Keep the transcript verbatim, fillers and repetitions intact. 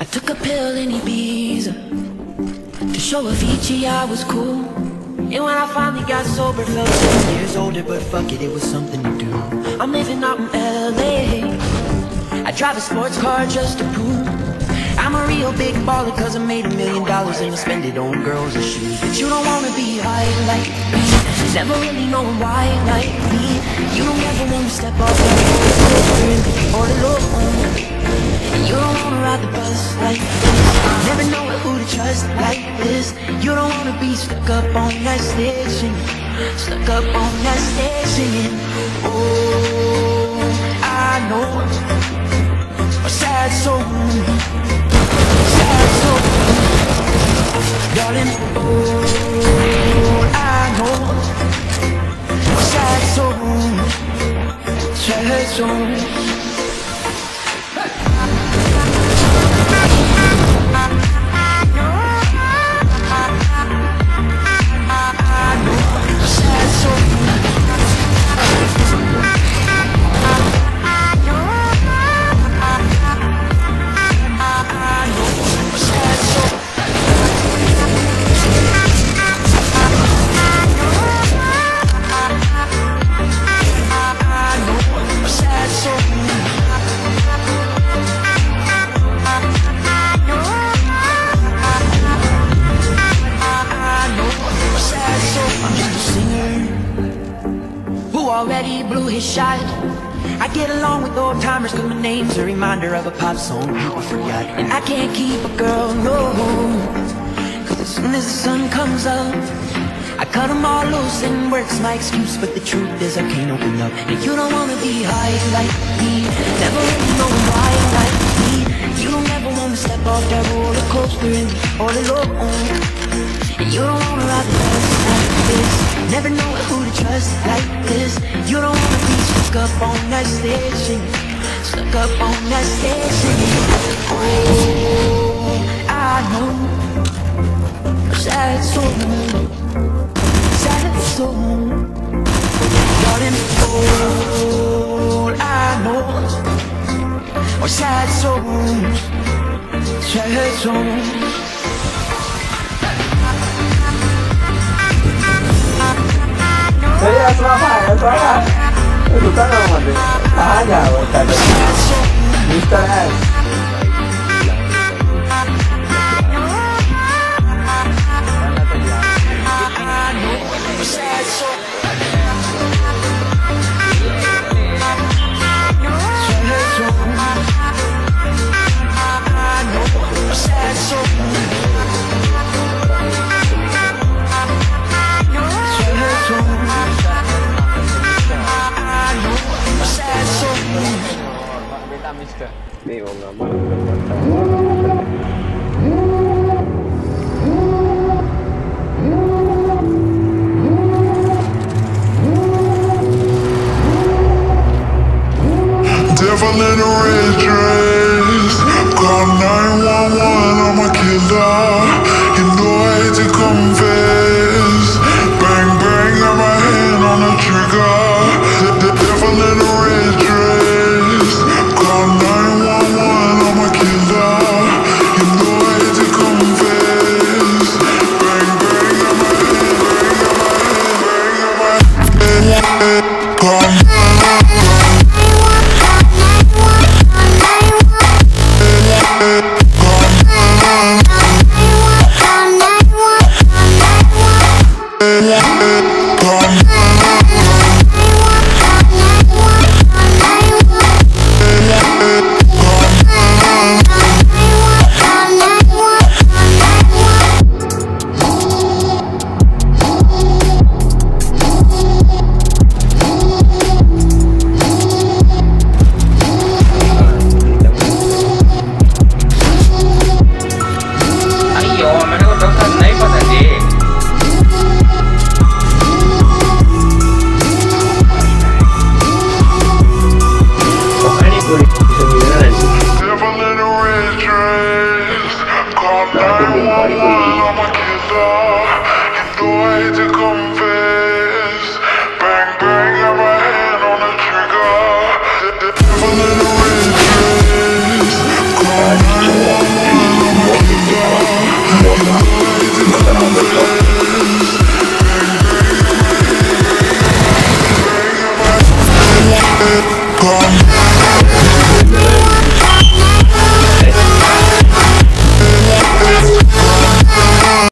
took a pill in Ibiza to show Avicii I was cool. And when I finally got sober, felt ten years older, but fuck it, it was something to do. I'm living out in L A, I drive a sports car just to prove I'm a real big baller, cause I made a million dollars and I spend it on girls and shoes. But you don't wanna be high like me, never really knowing why like me. You don't ever wanna step off that roller coaster and be all alone. And you don't wanna ride the bus like this, never know who to trust like this. You don't wanna be stuck up on that station, stuck up on that station. Oh, I know a sad soul, sad soul, darling. Oh, I know a sad soul, sad soul. Already blew his shot. I get along with old timers cause my name's a reminder of a pop song people forgot. And I can't keep a girl, no, cause as soon as the sun comes up I cut them all loose and work's my excuse. But the truth is I can't open up. And you don't wanna be high like me, never really know why like me. You don't ever wanna step off that roller coaster and be all alone. And you don't wanna ride the bus like this, never know who to trust like this. You don't wanna be stuck up on that station, stuck up on that station. Oh, I know a sad soul, sad soul, darling. Oh, I know a sad soul, sad soul. Saya Surabaya, Surabaya. Itu kan namanya. Bahaya, tadi. Mister S. Bingung nggak mau. Devil in a red dress, call nine one one, I'm a killer. You know I hate to confess. Bang bang, got my hand on the trigger. The, the devil in a red dress, call nine one one, I'm a killer. confess.